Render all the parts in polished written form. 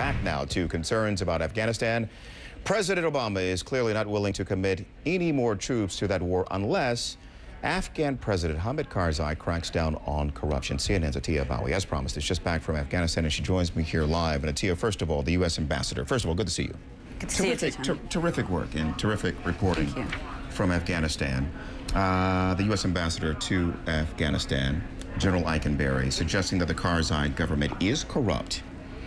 back now to concerns about Afghanistan. President Obama is clearly not willing to commit any more troops to that war unless Afghan President Hamid Karzai cracks down on corruption. CNN's Atiya Bawi, as promised, is just back from Afghanistan, and she joins me here live. And Atiya, first of all, the U.S. ambassador. First of all, good to see you. Good to see you. Terrific work and terrific reporting from Afghanistan. The U.S. ambassador to Afghanistan, General Eikenberry, suggesting that the Karzai government is corrupt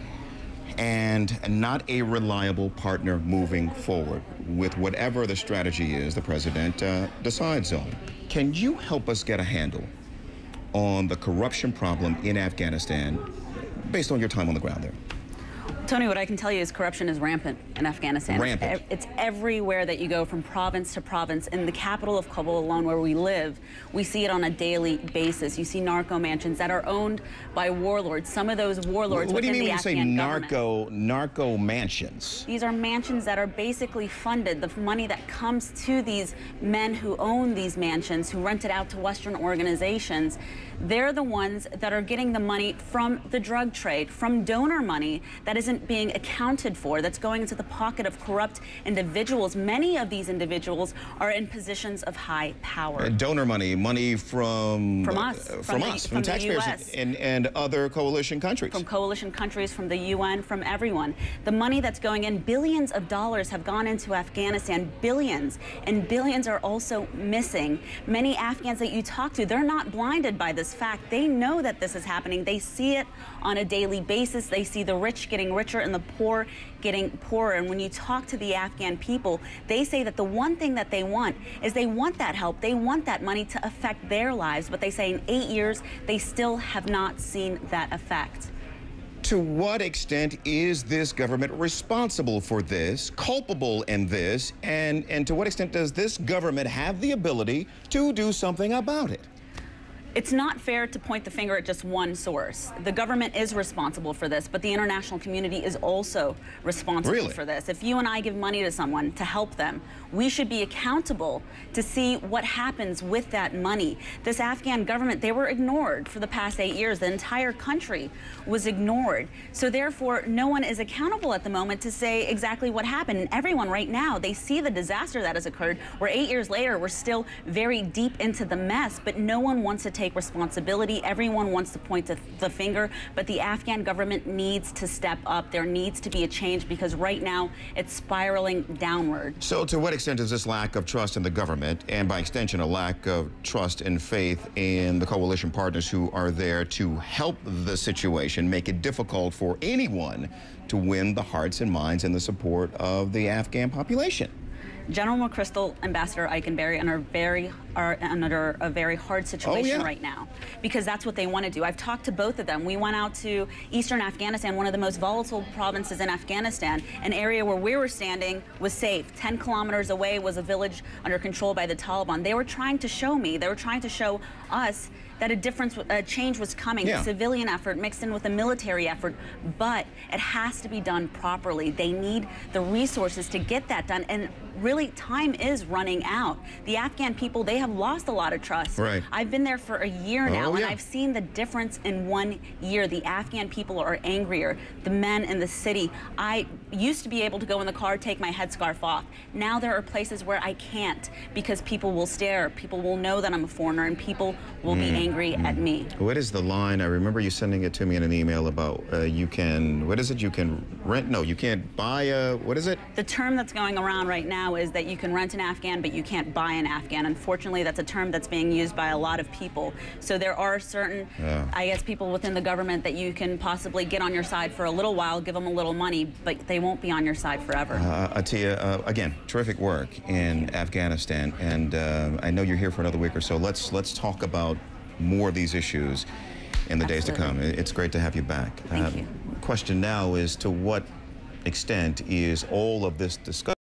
and not a reliable partner moving forward with whatever the strategy is the president decides on. Can you help us get a handle on the corruption problem in Afghanistan based on your time on the ground there? Tony, what I can tell you is corruption is rampant in Afghanistan. Rampant. It's everywhere that you go, from province to province. In the capital of Kabul alone, where we live, we see it on a daily basis. You see narco mansions that are owned by warlords. Some of those warlords What do you mean within when you say government. narco mansions? These are mansions that are basically funded. The money that comes to these men who own these mansions, who rent it out to Western organizations, they're the ones that are getting the money from the drug trade, from donor money that isn't being accounted for, that's going into the pocket of corrupt individuals. Many of these individuals are in positions of high power. Donor money from US. taxpayers and other coalition countries. From coalition countries, from the UN, from everyone. The money that's going in, billions of dollars have gone into Afghanistan, billions, and billions are also missing. Many Afghans that you talk to, they're not blinded by this fact. They know that this is happening. They see it on a daily basis. They see the rich getting richer and the poor getting poorer. And when you talk to the Afghan people, they say that the one thing that they want is they want that help. They want that money to affect their lives. But they say in 8 years, they still have not seen that effect. To what extent is this government responsible for this, culpable in this, and to what extent does this government have the ability to do something about it? It's not fair to point the finger at just one source. The government is responsible for this, but the international community is also responsible for this. If you and I give money to someone to help them, we should be accountable to see what happens with that money. This Afghan government, they were ignored for the past 8 years. The entire country was ignored. So therefore, no one is accountable at the moment to say exactly what happened. And everyone right now, they see the disaster that has occurred, where 8 years later, we're still very deep into the mess, but no one wants to take responsibility. Everyone wants to point to the finger, but the Afghan government needs to step up. There needs to be a change, because right now it's spiraling downward. So to what extent is this lack of trust in the government, and by extension a lack of trust and faith in the coalition partners who are there to help the situation, make it difficult for anyone to win the hearts and minds and the support of the Afghan population? General McChrystal, Ambassador Eikenberry, are under a very hard situation right now, because that's what they want to do. I've talked to both of them. We went out to eastern Afghanistan, one of the most volatile provinces in Afghanistan. An area where we were standing was safe. 10 kilometers away was a village under control by the Taliban. They were trying to show me, they were trying to show us that a change was coming, a civilian effort mixed in with a military effort, but it has to be done properly. They need the resources to get that done, and really time is running out. The Afghan people, they have lost a lot of trust. I've been there for a year now, and I've seen the difference in 1 year. The Afghan people are angrier. The men in the city, I used to be able to go in the car, take my headscarf off. Now there are places where I can't, because people will stare, people will know that I'm a foreigner, and people will be angry at me. What is the line? I remember you sending it to me in an email about you can, what is it? You can rent? No, you can't buy a, what is it? The term that's going around right now is that you can rent an Afghan, but you can't buy an Afghan. Unfortunately, that's a term that's being used by a lot of people. So there are certain, I guess, people within the government that you can possibly get on your side for a little while, give them a little money, but they won't be on your side forever. Atiya, again, terrific work in Afghanistan, and I know you're here for another week or so. Let's talk about more of these issues in the days to come. It's great to have you back. Thank you. Question now is, to what extent is all of this discussion